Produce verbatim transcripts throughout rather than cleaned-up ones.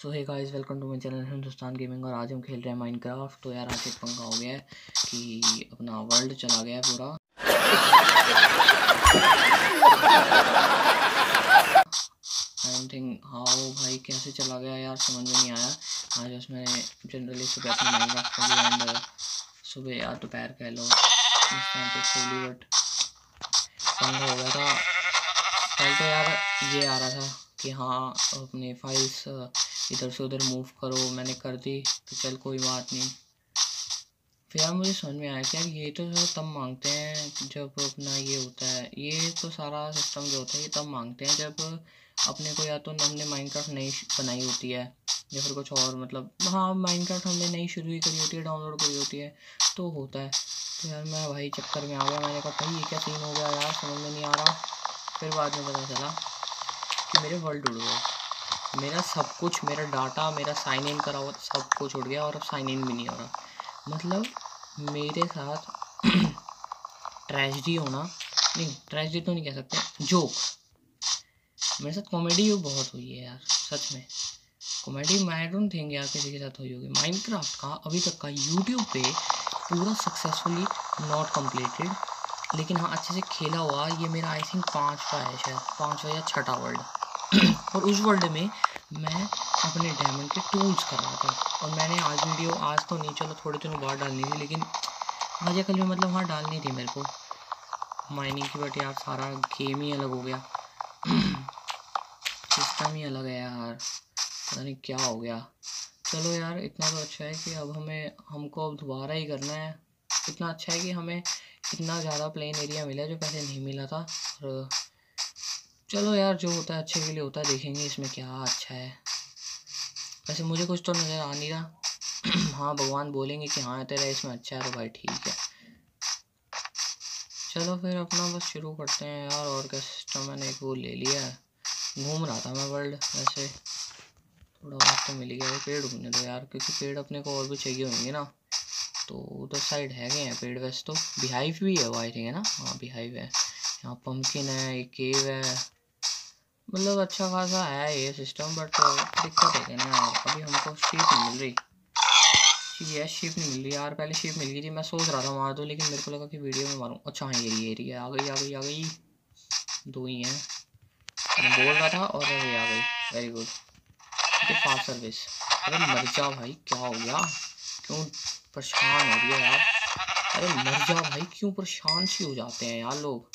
So hey guys, welcome to my channel Hindustan gaming. और आज हम खेल रहे हैं माइनक्राफ्ट। तो यार आज एक पंगा हो गया है कि अपना वर्ल्ड चला गया है पूरा। आई थिंक हाउ भाई कैसे चला गया यार, समझ में नहीं आया। आज उसमें जनरली सुबह अपनी माइनक्राफ्ट खेली एंड सुबह या दोपहर कह लो इस टाइम पे खोली, बट पंगा हो गया था। कल तो यार ये आ रहा था कि हाँ अपने फाइल्स इधर से उधर मूव करो, मैंने कर दी तो चल कोई बात नहीं। फिर यार मुझे समझ में आया कि यार ये तो तब मांगते हैं जब अपना ये होता है, ये तो सारा सिस्टम जो होता है ये तब मांगते हैं जब अपने को या तो हमने माइनक्राफ्ट नई बनाई होती है या फिर कुछ और, मतलब हाँ माइनक्राफ्ट हमने नई शुरू ही करी होती है, डाउनलोड करी होती है तो होता है। तो यार मैं भाई चक्कर में आ गया, मैंने कहा भाई ये क्या सीन हो गया यार, समझ में नहीं आ रहा। फिर बाद में पता चला कि मेरे वर्ल्ड उड़ गए, मेरा सब कुछ, मेरा डाटा, मेरा साइन इन करा हुआ सब कुछ उड़ गया और अब साइन इन भी नहीं हो रहा। मतलब मेरे साथ ट्रेजेडी होना, नहीं ट्रेजेडी तो नहीं कह सकते, जोक, मेरे साथ कॉमेडी बहुत हुई है यार सच में। कॉमेडी आई डोंट थिंक यार किसी के साथ हुई होगी। माइनक्राफ्ट का अभी तक का यूट्यूब पे पूरा सक्सेसफुली नॉट कंप्लीटेड, लेकिन हाँ अच्छे से खेला हुआ ये मेरा आई थिंक पाँचवा है, शायद पाँचवा या छठा वर्ल्ड। और उस वर्ल्ड में मैं अपने डायमंड के टूल्स कर रहा था। और मैंने आज वीडियो, आज तो नहीं, चलो थोड़े दिनों बाद डालनी थी, लेकिन आज या कल में मतलब हाँ डालनी थी मेरे को माइनिंग की। बट यार सारा गेम ही अलग हो गया, सिस्टम ही अलग है यार, पता नहीं क्या हो गया। चलो यार इतना तो अच्छा है कि अब हमें हमको अब दोबारा ही करना है। इतना अच्छा है कि हमें इतना ज़्यादा प्लेन एरिया मिला जो पहले नहीं मिला था। और चलो यार जो होता है अच्छे के लिए होता है, देखेंगे इसमें क्या अच्छा है। वैसे मुझे कुछ तो नज़र आ नहीं रहा। हाँ भगवान बोलेंगे कि हाँ तेरा इसमें अच्छा है तो भाई ठीक है। चलो फिर अपना बस शुरू करते हैं यार। और क्या सिस्टम मैंने एक वो ले लिया है, घूम रहा था मैं वर्ल्ड, वैसे थोड़ा बहुत तो मिल गया है। पेड़ घूमने दो यार, क्योंकि पेड़ अपने को और भी चाहिए होंगे ना। तो उधर साइड है गए हैं पेड़, वैसे तो बिहाइव भी है वो आई थिंक है ना, हाँ बिहाइव है। यहाँ पम्पकिन है, एक केव है, मतलब अच्छा खासा है ये सिस्टम। बट दिक्कत है ना यार, अभी हमको शीप नहीं मिल रही। ये शीप नहीं मिल रही यार, पहले शीप मिल गई थी, मैं सोच रहा था मार दो, लेकिन मेरे को लगा कि वीडियो में मारूं। अच्छा हाँ ये एरिया आ गई आ गई आ गई, दो ही हैं, मैं बोल रहा था और ये आ गई। Very good, fast service. अरे मर जा भाई, क्या हो गया, क्यों परेशान हो रही है यार। अरे मर जा भाई, क्यों परेशान सी हो जाते हैं यार लोग।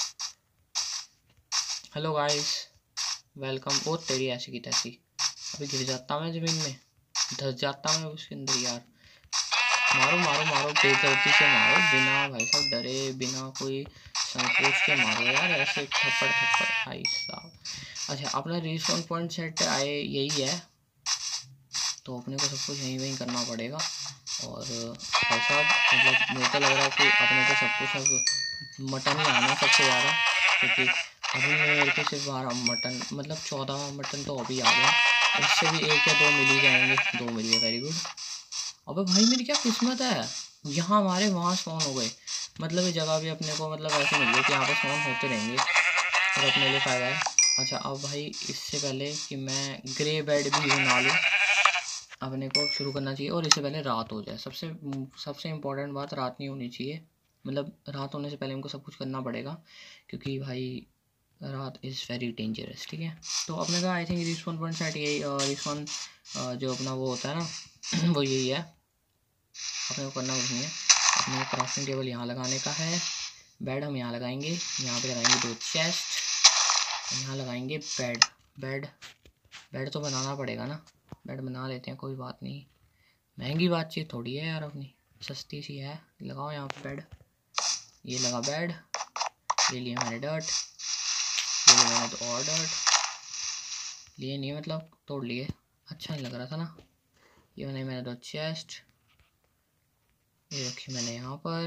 Hello guys, welcome. ओ तेरी ऐसी की तैसी, अभी गिर जाता मैं ज़मीन में, धस जाता मैं उसके अंदर यार। मारो मारो मारो, बेदर्दी से मारो, बिना भाई साहब डरे, बिना कोई संकोच के मारो यार, ऐसे थप्पड़ थप्पड़ भाई साहब। अच्छा अपना रिस्पॉन पॉइंट सेट आए यही है, तो अपने को सब कुछ यहीं वहीं करना पड़ेगा। और भाई साहब मतलब मेरे को लग रहा है कि अपने को सब कुछ अब मटन ही आना सबसे ज़्यादा, क्योंकि अभी मेरे को सिर्फ बारह मटन, मतलब चौदह मटन तो अभी आ गया, उससे भी एक या दो मिल ही जाएंगे। दो मिल गए, वेरी गुड। अबे भाई मेरी क्या किस्मत है, यहाँ हमारे वहाँ स्पॉन हो गए, मतलब ये जगह भी अपने को मतलब ऐसे मिल गई कि यहाँ पर स्पॉन होते रहेंगे और अपने लिए फ़ायदा है। अच्छा अब भाई इससे पहले कि मैं ग्रे बेड भी बना लूँ, अपने को शुरू करना चाहिए और इससे पहले रात हो जाए। सबसे सबसे इम्पोर्टेंट बात रात नहीं होनी चाहिए, मतलब रात होने से पहले हमको सब कुछ करना पड़ेगा, क्योंकि भाई रात इज़ वेरी डेंजरस। ठीक है, तो अपने का I think respawn point set यही, रिस्पॉन जो अपना वो होता है ना वो यही है, अपने को करना कुछ नहीं है। अपने को क्राफ्टिंग टेबल यहाँ लगाने का है, बेड हम यहाँ लगाएंगे, यहाँ पे लगाएंगे दो चेस्ट, यहाँ लगाएंगे बेड। बेड बेड तो बनाना पड़ेगा ना, बेड बना लेते हैं, कोई बात नहीं, महंगी बातचीत थोड़ी है यार, अपनी सस्ती सी है। लगाओ यहाँ पे बेड, ये लगा बेड, ये लिया मैंने डर्ट, ये लिया मैंने तो और डर्ट, लिए नहीं मतलब तोड़ लिए, अच्छा नहीं लग रहा था ना। ये बनाई मैंने दो चेस्ट, ये रखी मैंने यहाँ पर,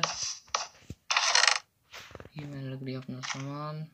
ये मैंने रख दिया अपना सामान।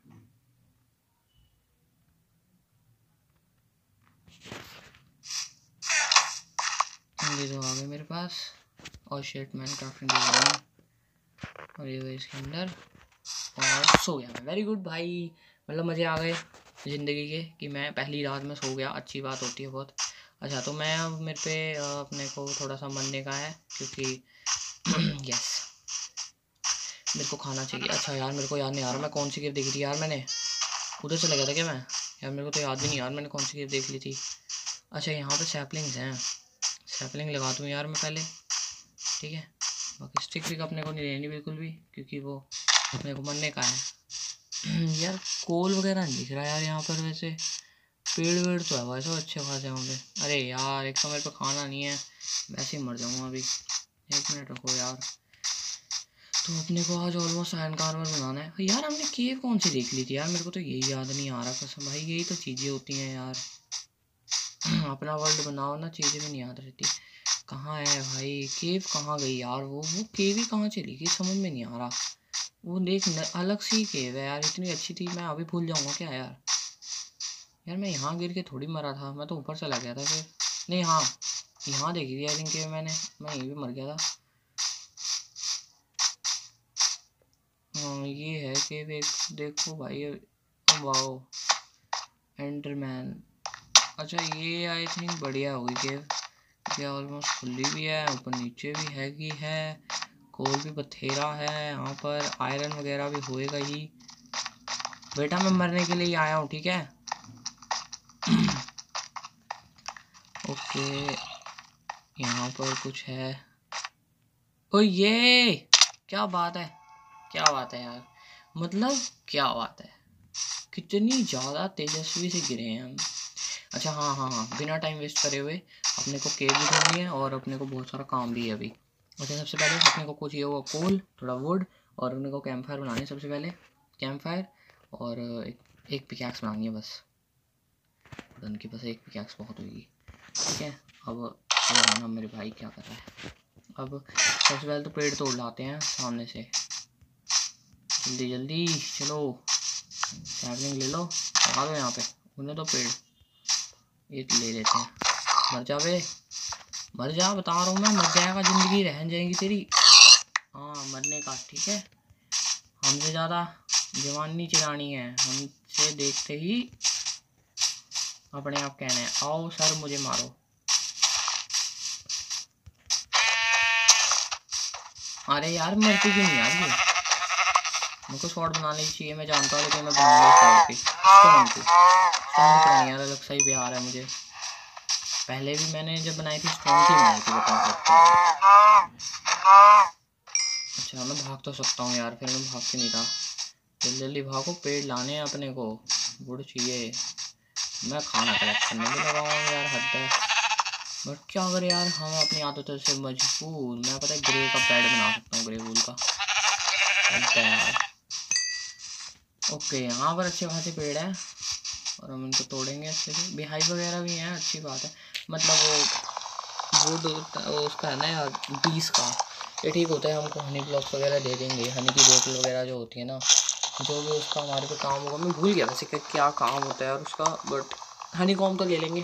ये तो आ गए मेरे पास, और शेट मैन क्राफ्टिंग और ये गए इसके अंदर, और सो गया मैं। वेरी गुड भाई, मतलब मज़े आ गए ज़िंदगी के कि मैं पहली रात में सो गया, अच्छी बात होती है बहुत। अच्छा तो मैं अब मेरे पे अपने को थोड़ा सा मरने का है क्योंकि यस मेरे को खाना चाहिए। अच्छा यार मेरे को याद नहीं आ रहा मैं कौन सी गिर देखी थी यार, मैंने उधर चला गया था क्या मैं यार, मेरे को तो याद भी नहीं यार मैंने कौन सी गिर देख ली थी। अच्छा यहाँ पे सैपलिंग्स हैं, सैपलिंग लगा दूँ यार मैं पहले, ठीक है। बाकी स्टिक विक अपने को नहीं लेनी बिल्कुल भी क्योंकि वो अपने को मरने का है। यार कोल वगैरह नहीं दिख रहा यार यहाँ पर, वैसे पेड़ वेड़ तो है वैसे अच्छे खासे वहाँ पे। अरे यार एक तो मेरे पे खाना नहीं है, वैसे ही मर जाऊँगा अभी, एक मिनट रखो यार। तो अपने को आज ऑलमोस्ट आयरन आर्मर बनाना है यार। हमने केव कौन सी देख ली थी यार, मेरे को तो यही याद नहीं आ रहा कसम भाई, यही तो चीज़ें होती हैं यार। अपना वर्ल्ड बनाओ ना, चीज़ें भी नहीं याद रहती। कहाँ है भाई केव, कहाँ गई यार वो वो केव ही कहाँ चली गई, समझ में नहीं आ रहा। वो देख अलग सी केव है यार, इतनी अच्छी थी, मैं अभी भूल जाऊँगा क्या यार। यार मैं यहाँ गिर के थोड़ी मरा था, मैं तो ऊपर चला गया था फिर। नहीं हाँ यहाँ देखी थी आई थिंक केव मैंने, मैं यहीं भी मर गया था। हाँ ये है केव एक, देखो भाई वाओ एंडरमैन। अच्छा ये आई थिंक बढ़िया होगी केव, ये ऑलमोस्ट खुली भी है, ऊपर नीचे भी हैगी है, कोल भी बथेरा है यहाँ पर, आयरन वगैरह भी होएगा ही। बेटा मैं मरने के लिए आया हूँ ठीक है। ओके यहाँ पर कुछ है, ओ ये क्या बात है, क्या बात है यार, मतलब क्या बात है, कितनी ज़्यादा तेजस्वी से गिरे हैं हम। अच्छा हाँ हाँ हाँ बिना टाइम वेस्ट करे हुए अपने को केव भी ढूंढनी है और अपने को बहुत सारा काम भी है अभी। अच्छा सबसे पहले अपने को कुछ ये हुआ कोल, थोड़ा वुड, और अपने को कैंप फायर बनानी है सबसे पहले, कैंप फायर और एक, एक पिकैक्स बनानी है बस, उनके पास एक पिकैक्स बहुत होगी ठीक है। अब लगाना मेरे भाई क्या कर रहा है। अब सबसे पहले तो पेड़ तोड़ लाते हैं सामने से, जल्दी जल्दी चलो, सैपलिंग ले लो लगा दो यहाँ पे, उन्हें तो पेड़ ये ले लेते हैं। मर जा बे, मर जा बता रहा हूँ मैं, मर जाएगा, ज़िंदगी रहन जाएगी तेरी। हाँ मरने का ठीक है, हमसे ज़्यादा जवानी चिरानी है, हमसे देखते ही अपने आप कहना है आओ सर मुझे मारो। अरे यार मरती क्यों नहीं यार ये, मेरे को शॉर्ट बनानी चाहिए मैं जानता हूँ, लेकिन मैं बनाऊंगा शॉर्ट की स्टोन की, स्टोन की पता नहीं यार अलग सा ही प्यार है मुझे। पहले भी मैंने जब बनाई थी स्टोन की बनाई थी बता सकते हो। अच्छा मैं भाग तो सकता हूँ यार, फिर मैं भाग के नहीं था, जल्दी जल्दी भागो, पेड़ लाने हैं अपने को, वुड चाहिए, मैं खाना कलेक्ट करने भी लगा हूँ यार, हद है। बट क्या करें यार हम अपनी आदतों से मजबूर, मैं पता है ग्रे का बेड बना सकता हूँ, ग्रे वूल का, हद है यार। ओके यहाँ पर अच्छे खासे पेड़ है और हम इनको तोड़ेंगे अच्छे से, बिहाइव वगैरह भी हैं अच्छी बात है, मतलब वो वुड उसका है ना यार बीस का, ये ठीक होता है, हमको हनी ब्लॉक्स वगैरह दे देंगे, हनी की बोतल वगैरह जो होती है ना, जो भी उसका हमारे पे काम होगा, मैं भूल गया वैसे कि क्या काम होता है यार उसका, बट हनी कॉम तो ले लेंगे,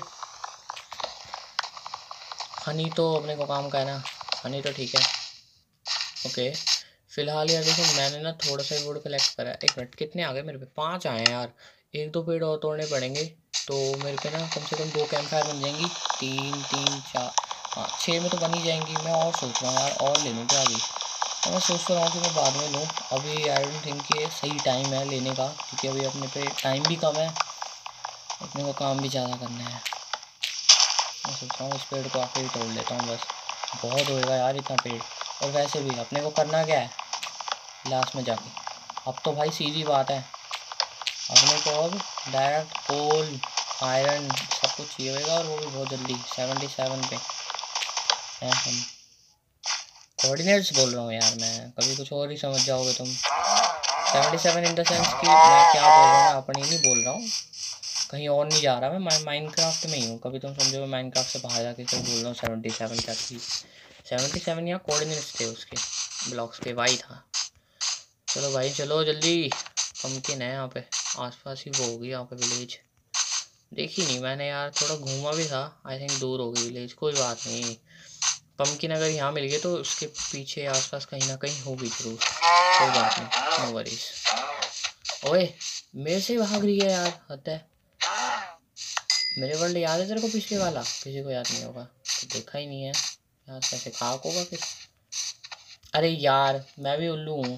हनी तो अपने को काम का है ना, हनी तो ठीक है। ओके फिलहाल यार देखो मैंने ना थोड़ा सा वुड कलेक्ट करा है, एक मिनट कितने आ गए मेरे पे, पाँच आए हैं यार, एक दो पेड़ और तोड़ने पड़ेंगे तो मेरे पे ना कम से कम दो कैंप फायर बन जाएंगी, तीन तीन चार हाँ छः में तो बन ही जाएंगी। मैं और सोच रहा हूँ यार और ले लूँ क्या अभी, तो मैं सोच रहा हूँ कि मैं बाद में लूँ, अभी आई डोंट थिंक ये सही टाइम है लेने का, क्योंकि अभी अपने पे टाइम भी कम है, अपने को काम भी ज़्यादा करना है। मैं सोच रहा हूँ इस पेड़ को आखिर तोड़ लेता हूँ बस, बहुत होएगा यार इतना पेड़, और वैसे भी अपने को करना क्या है लास्ट में जाके, अब तो भाई सीधी बात है अपने को अब डायरेक्ट कोल आयरन सब कुछ चाहिए होगा, और वो भी बहुत जल्दी सेवेंटी सेवन पे हैं हम, कोऑर्डिनेट्स बोल रहा हूँ यार मैं, कभी कुछ और ही समझ जाओगे तुम। Seventy seven in the sense कि मैं क्या बोल रहा हूँ, मैं अपनी नहीं बोल रहा हूँ, कहीं और नहीं जा रहा, मैं माइनक्राफ्ट में ही हूँ, कभी तुम समझो मैं माइनक्राफ्ट से बाहर जाके फिर बोल रहा हूँ सेवेंटी सेवन क्या चीज़, सेवेंटी सेवन या कोऑर्डिनेट्स थे उसके ब्लॉक्स के, वाई था। चलो भाई चलो जल्दी, पम्पकिन है यहाँ पे आसपास ही, वो होगी यहाँ पे विलेज, देखी नहीं मैंने यार, थोड़ा घूमा भी था, आई थिंक दूर हो गई विलेज, कोई बात नहीं, पम्पकिन अगर यहाँ मिल गए तो उसके पीछे आसपास कहीं ना कहीं होगी जरूर, कोई बात नहीं, नो वरीज। ओए मेरे से भाग रही है यार, हद है, मेरे वर्ल्ड याद है तेरे को पिछले वाला? किसी को याद नहीं होगा तो देखा ही नहीं है यार, कैसे खाक होगा फिर। अरे यार मैं भी उल्लू हूँ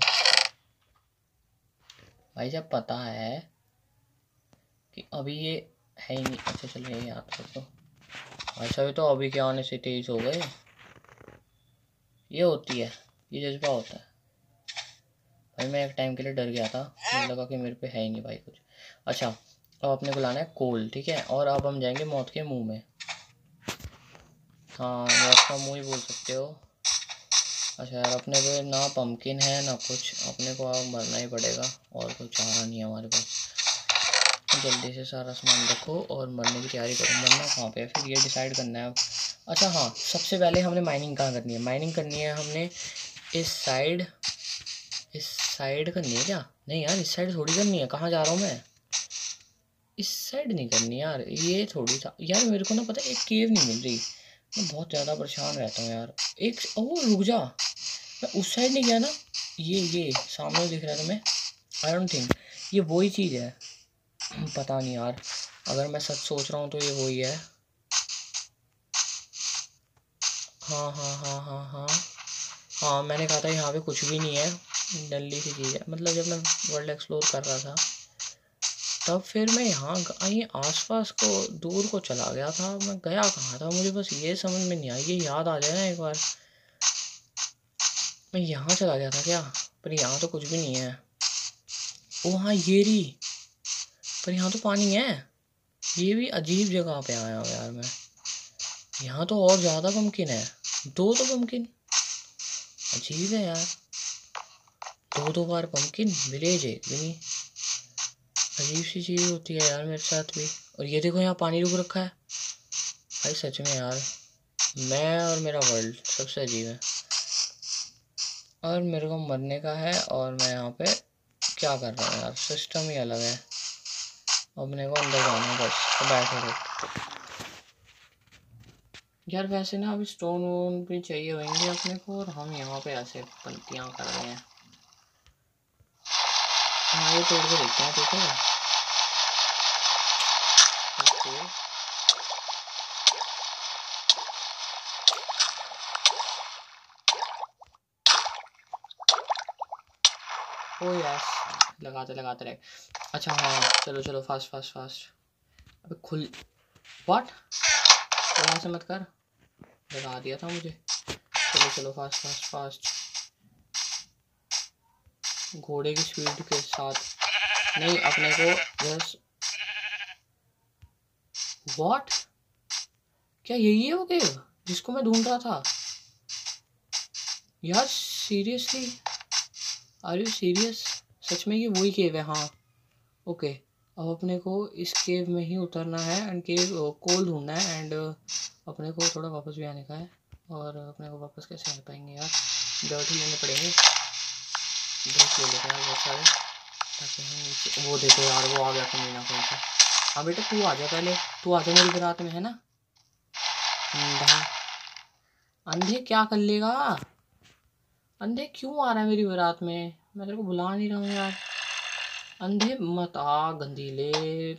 भाई, जब पता है कि अभी ये है ही नहीं। अच्छा चलो ये याद कर दो भाई साहब, तो अभी क्या आने से तेईस हो गए। ये होती है, ये जज्बा होता है भाई। मैं एक टाइम के लिए डर गया था, मुझे लगा कि मेरे पे है ही नहीं भाई कुछ। अच्छा अब अपने को लाना है कोल, ठीक है। और अब हम जाएंगे मौत के मुंह में। हाँ मौत का मुंह ही बोल सकते हो। अच्छा यार अपने पे ना पम्पकिन है ना कुछ, अपने को अब मरना ही पड़ेगा और कोई चारा नहीं है हमारे पास। जल्दी से सारा सामान रखो और मरने की तैयारी करो। मरना कहाँ पे है फिर, ये डिसाइड करना है अब। अच्छा हाँ, सबसे पहले हमने माइनिंग कहाँ करनी है? माइनिंग करनी है हमने इस साइड, इस साइड करनी है क्या? नहीं यार इस साइड थोड़ी करनी है, कहाँ जा रहा हूँ मैं? इस साइड नहीं करनी यार, ये थोड़ी सा यार। मेरे को ना पता है एक केव नहीं मिल रही, मैं बहुत ज़्यादा परेशान रहता हूँ यार। एक ओ रुक जा, मैं उस साइड नहीं गया ना। ये ये सामने दिख रहा है तुम्हें? आई डोंट थिंक ये वही चीज़ है, पता नहीं यार। अगर मैं सच सोच रहा हूँ तो ये वही है। हाँ हाँ हाँ हाँ हाँ हाँ, मैंने कहा था यहाँ पे कुछ भी नहीं है, नल्ली सी चीज़ है। मतलब जब मैं वर्ल्ड एक्सप्लोर कर रहा था तब फिर मैं यहाँ ये आसपास को दूर को चला गया था। मैं गया कहाँ था मुझे बस ये समझ में नहीं आई। ये याद आ जाए ना एक बार, मैं यहाँ चला गया था क्या? पर यहाँ तो कुछ भी नहीं है। ओ हाँ ये रही, पर यहाँ तो पानी है। ये भी अजीब जगह पे आया हूँ यार मैं। यहाँ तो और ज़्यादा पम्पकिन है, दो तो पम्पकिन, अजीब है यार। दो दो बार पम्पकिन विलेज है भी नहीं, अजीब सी चीज़ होती है यार मेरे साथ भी। और ये देखो यहाँ पानी रुक रखा है भाई, सच में यार मैं और मेरा वर्ल्ड सबसे अजीब है। और मेरे को मरने का है और मैं यहाँ पे क्या कर रहा हूँ यार, सिस्टम ही अलग है। अपने को अंदर जाना है बस, तो बैठे रहो यार। वैसे ना अभी स्टोन वोन भी चाहिए होंगे अपने को, और हम यहाँ पे ऐसे पंक्तियाँ कर रहे हैं। हाँ ये तोड़ के देखते हैं, ठीक है ओके। ओ यस, लगाते लगाते रहे। अच्छा हाँ चलो चलो फास्ट फास्ट फास्ट। अबे खुल, व्हाट, यहाँ से मत कर, लगा दिया था मुझे। चलो चलो फास्ट फास्ट फास्ट, घोड़े की स्पीड के साथ नहीं अपने को जस्ट। व्हाट, क्या यही है वो केव जिसको मैं ढूंढ रहा था? यार सीरियसली, आर यू सीरियस? सच में ये वही केव है? हाँ ओके। अब अपने को इस केव में ही उतरना है एंड केव कोल ढूंढना है एंड अपने को थोड़ा वापस भी आने का है। और अपने को वापस कैसे आ पाएंगे यार, डर्ट ही लेने पड़ेंगे। डर्ट ले लेते हैं बहुत सारे ताकि हम नीचे। वो देखो यार वो आ गया कमीना कहीं से। हाँ बेटा तू आ जा, पहले तू आ जा मेरी बारात में, है ना? अंधा, अंधे क्या कर लेगा? अंधे क्यों आ रहा है मेरी बारात में? मैं तेरे को बुला नहीं रहा हूँ यार। अंधे मत आ गंदीले।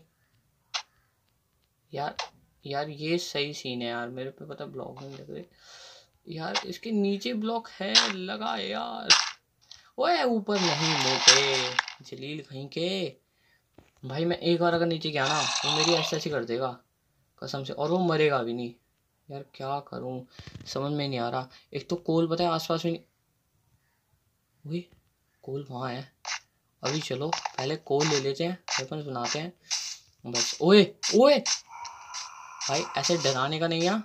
यार यार ये सही सीन है यार, मेरे पे पता ब्लॉक नहीं लग रहे यार। इसके नीचे ब्लॉक है लगा यार। ओए ऊपर नहीं मोटे जलील कहीं के। भाई मैं एक बार अगर नीचे गया ना वो मेरी ऐसे ऐसी कर देगा कसम से, और वो मरेगा भी नहीं। यार क्या करूं समझ में नहीं आ रहा। एक तो कोल पता है आसपास में नहीं। वही कोल वहाँ है। अभी चलो पहले कोल ले लेते हैं, वेपन्स बनाते हैं बस। ओए ओए भाई ऐसे डराने का नहीं है,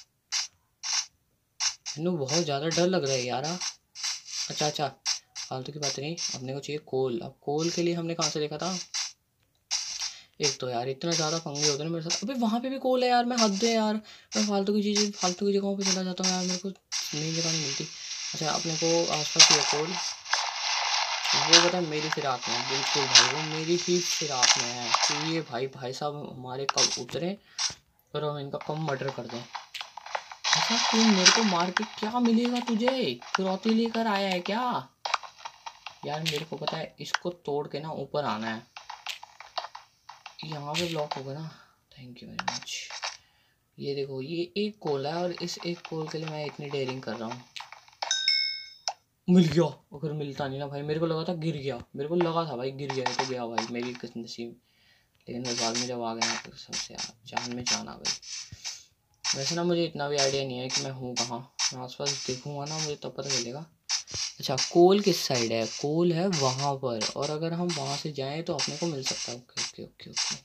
मैंने बहुत ज़्यादा डर लग रहा है यार। अच्छा अच्छा फालतू की बात नहीं, अपने को चाहिए कोल। अब कोल के लिए हमने कहाँ से देखा था? एक तो यार इतना ज़्यादा पंगे होते हैं मेरे साथ। अबे वहाँ पे भी कोल है यार, मैं हद है यार। मैं फालतू की चीज़ें फालतू की जगहों पे चला जाता हूँ यार, मेरे को नई जगह नहीं मिलती। अच्छा अपने को आसपास ही है कोल, वो पता है मेरी फिराक में, बिल्कुल भाई वो मेरी ही फिराक में है कि ये भाई भाई साहब हमारे कब उतरे और हम इनका कम मर्डर कर दें। अच्छा तू मेरे को मार के क्या मिलेगा तुझे? फिरौती लेकर आया है क्या? यार मेरे को पता है इसको तोड़ के ना ऊपर आना है। यहाँ पे ब्लॉक होगा ना, थैंक यू वेरी मच। ये देखो ये एक कोल है और इस एक कोल के लिए मैं इतनी डेयरिंग कर रहा हूँ। मिल गया। अगर मिलता नहीं ना भाई, मेरे को लगा था गिर गया, मेरे को लगा था भाई गिर गया तो गया भाई मेरी नसीब। लेकिन फिर बाद में जब आ गया तो सबसे यार जान में जान आ गई। वैसे ना मुझे इतना भी आइडिया नहीं है कि मैं हूँ कहाँ, मैं आस पास देखूँगा ना मुझे तब पता चलेगा। अच्छा कोल किस साइड है? कोल है वहाँ पर, और अगर हम वहाँ से जाएँ तो अपने को मिल सकता है। Okay okay okay okay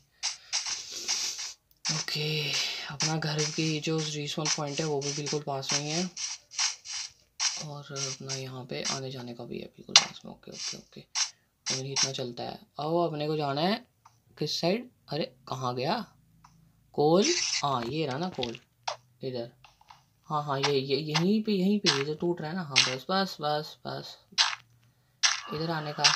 okay. अपना घर की जो रिस्पॉन पॉइंट है वो भी बिल्कुल पास में ही है, और अपना यहाँ पे आने जाने का भी है बिल्कुल पास में। ओके ओके ओके और इतना चलता है। अब अपने को जाना है किस साइड? अरे कहाँ गया कोल? हाँ ये रहा ना कोल इधर। हाँ हाँ ये ये यहीं पे यहीं पे ये जो टूट रहा है ना। हाँ बस बस बस बस इधर आने का।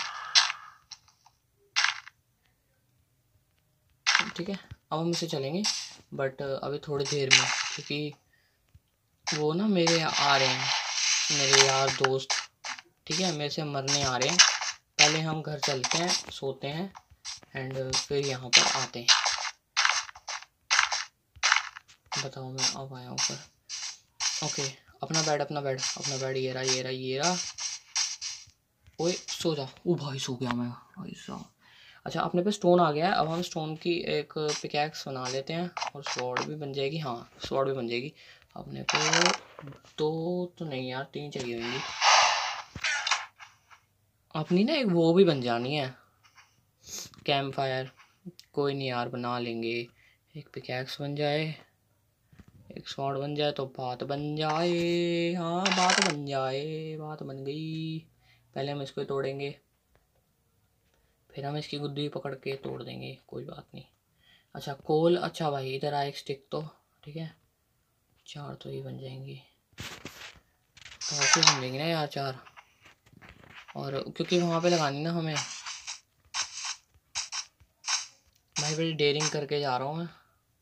ठीक है अब हम इसे चलेंगे, बट अभी थोड़ी देर में, क्योंकि वो ना मेरे आ रहे हैं मेरे यार दोस्त। ठीक है मेरे से मरने आ रहे हैं। पहले हम घर चलते हैं, सोते हैं, एंड फिर यहाँ पर आते हैं। बताओ मैं अब आया ऊपर। ओके अपना बेड अपना बेड अपना बेड ये रहा ये रहा ये रहा। ओए सो जा। ओ भाई सो गया मैं भाई साहब। अच्छा अपने पे स्टोन आ गया है। अब हम स्टोन की एक पिकैक्स बना लेते हैं और स्वॉर्ड भी बन जाएगी। हाँ स्वॉर्ड भी बन जाएगी। अपने को दो तो नहीं यार तीन चाहिए होंगी। अपनी ना एक वो भी बन जानी है कैंप फायर। कोई नहीं यार बना लेंगे। एक पिकैक्स बन जाए, एक स्वॉर्ड बन जाए तो बात बन जाए। हाँ बात बन जाए, बात बन गई। पहले हम इसको तोड़ेंगे, फिर हम इसकी गुद्दी पकड़ के तोड़ देंगे, कोई बात नहीं। अच्छा कोल, अच्छा भाई इधर आए एक स्टिक तो ठीक है, चार तो ही बन जाएंगी। काफ़ी बन जाएंगी ना यार चार, और क्योंकि वहाँ पे लगानी ना हमें। भाई बड़ी डेयरिंग करके जा रहा हूँ मैं।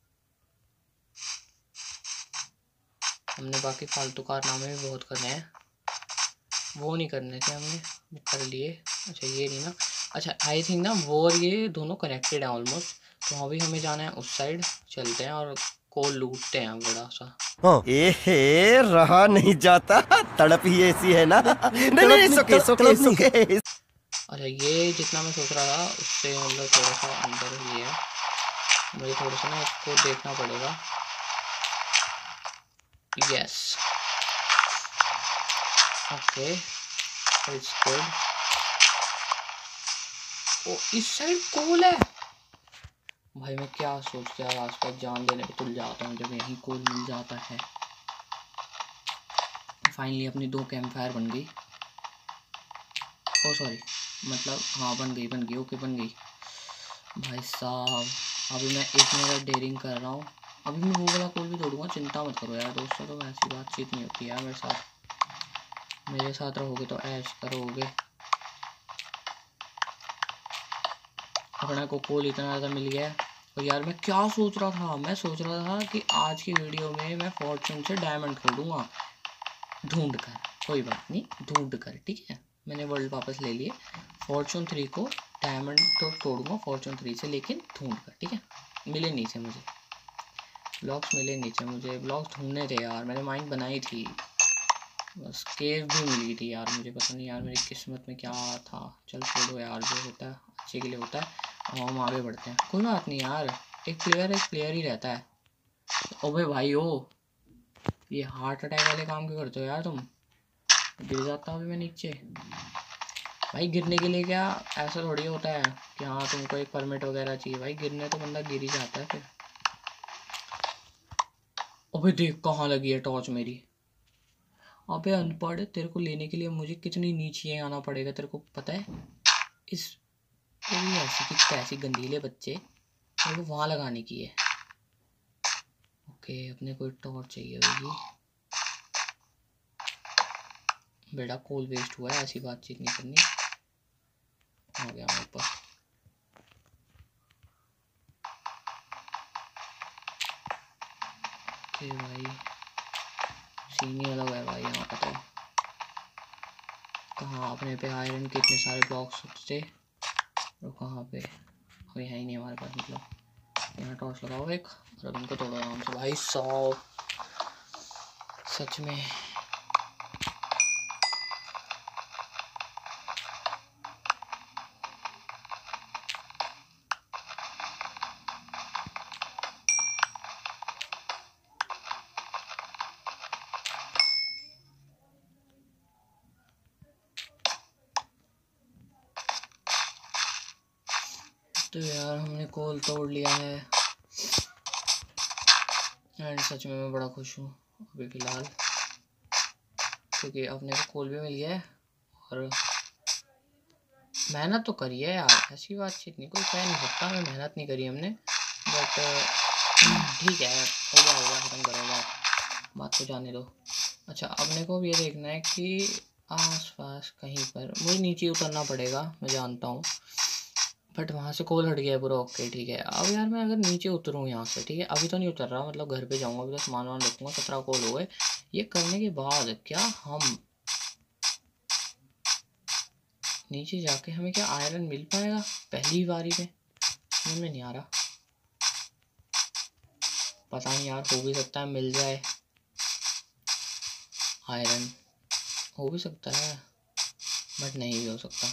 हमने बाकी फालतू कारनामे भी बहुत करने हैं, वो नहीं करने थे हमने, वो कर लिए। अच्छा ये नहीं ना, अच्छा आई थिंक ना वो और ये दोनों कनेक्टेड हैं ऑलमोस्ट। तो अभी हमें जाना है उस साइड, चलते हैं और को लूटते हैं बड़ा सा। ए रहा नहीं जाता, तड़प ही ऐसी है ना। नहीं नहीं सुके सुके सुके। अच्छा ये जितना मैं सोच रहा था उससे मतलब थोड़ा सा अंदर ही है, मुझे थोड़ा सा ना इसको देखना पड़ेगा। Yes okay it's good. ओ इस साइड कोल है। भाई मैं क्या सोच के यार आसपास जान देने पे तुल जाता हूँ जब यहीं कोल मिल जाता है। फाइनली अपनी दो कैंप फायर बन गई। ओ सॉरी मतलब हाँ बन गई बन गई ओके बन गई। भाई साहब अभी मैं एक मिनट डेयरिंग कर रहा हूँ, अभी मैं वो वाला कोल भी तोड़ूंगा, चिंता मत करो यार दोस्तों। तो ऐसी बातचीत नहीं होती यार मेरे साथ, मेरे साथ रहोगे तो ऐश करोगे। अपना को कोल इतना ज़्यादा मिल गया है। और यार मैं क्या सोच रहा था, मैं सोच रहा था कि आज की वीडियो में मैं फॉर्चून से डायमंड खोलूँगा ढूंढ कर। कोई बात नहीं ढूंढ कर, ठीक है मैंने वर्ल्ड वापस ले लिए। फॉर्चून थ्री को डायमंड तो तोड़ूंगा फॉर्चून थ्री से, लेकिन ढूंढ कर, ठीक है। मिले नीचे मुझे ब्लॉक्स, मिले नीचे मुझे ब्लॉक्स ढूंढने थे यार, मैंने माइंड बनाई थी। बस केव भी मिली थी यार, मुझे पता नहीं यार मेरी किस्मत में क्या था। चल छोड़ो यार, जो होता है अच्छे के लिए होता है। और हम आगे बढ़ते हैं, कोई बात नहीं यार, एक प्लेयर एक प्लेयर ही रहता है। ओ भाई भाई ओ ये हार्ट अटैक वाले काम क्यों करते हो यार तुम? गिर जाता हूँ मैं नीचे। भाई गिरने के लिए क्या ऐसा थोड़ी होता है कि हाँ तुमको एक परमिट वगैरह चाहिए, भाई गिरने तो बंदा गिर ही जाता है फिर। अबे देख कहाँ लगी है टॉर्च मेरी। अबे अनपढ़, तेरे को लेने के लिए मुझे कितनी नीचे आना पड़ेगा तेरे को पता है? इस ऐसी की कैसी गंदीले बच्चे, मेरे को वहाँ लगाने की है। ओके अपने को टॉर्च चाहिए होगी। बेटा कोल वेस्ट हुआ है, ऐसी बातचीत नहीं करनी। आ गया मैं ऊपर। ओके भाई सीन ही अलग है भाई यहाँ का। तो कहाँ अपने पे आयरन के इतने सारे ब्लॉक्स थे, और कहाँ पे कोई है ही नहीं हमारे पास मतलब। यहाँ टॉर्च लगाओ एक और अब इनको तोड़ो आराम से भाई साहब। सच में तो यार हमने कोल तोड़ लिया है एंड सच में मैं बड़ा खुश हूँ अभी फ़िलहाल, क्योंकि अपने को कोल भी मिल गया है और मेहनत तो करी है यार, ऐसी बातचीत नहीं, कोई कह नहीं सकता मैं मेहनत नहीं करी हमने, बट ठीक है हो गया हो गया ख़त्म करो बात, बात तो जाने दो। अच्छा अपने को ये देखना है कि आस पास कहीं पर, मुझे नीचे उतरना पड़ेगा मैं जानता हूँ, बट वहाँ से कोल हट गया पूरा। ओके ठीक है, अब यार मैं अगर नीचे उतरूँ यहाँ से, ठीक है अभी तो नहीं उतर रहा, मतलब घर पे जाऊँगा, अभी तो सामान वामान रखूँगा, सत्रह कोल हो गए। ये करने के बाद क्या हम नीचे जाके हमें क्या आयरन मिल पाएगा पहली बारी में? समझ में नहीं आ रहा, पता नहीं यार, हो भी सकता है मिल जाए आयरन, हो भी सकता है बट नहीं भी हो सकता।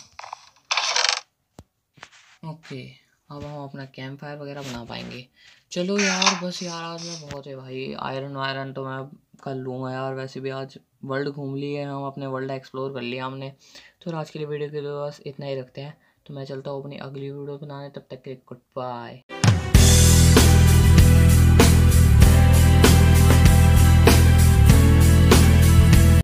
ओके अब हम अपना कैंप फायर वगैरह बना पाएंगे। चलो यार बस यार आज में बहुत है भाई, आयरन वायरन तो मैं कर लूँगा यार, वैसे भी आज वर्ल्ड घूम लिए हम, अपने वर्ल्ड एक्सप्लोर कर लिया हमने। तो आज के लिए वीडियो के लिए बस इतना ही रखते हैं, तो मैं चलता हूँ अपनी अगली वीडियो बनाने, तब तक के गुड बाय।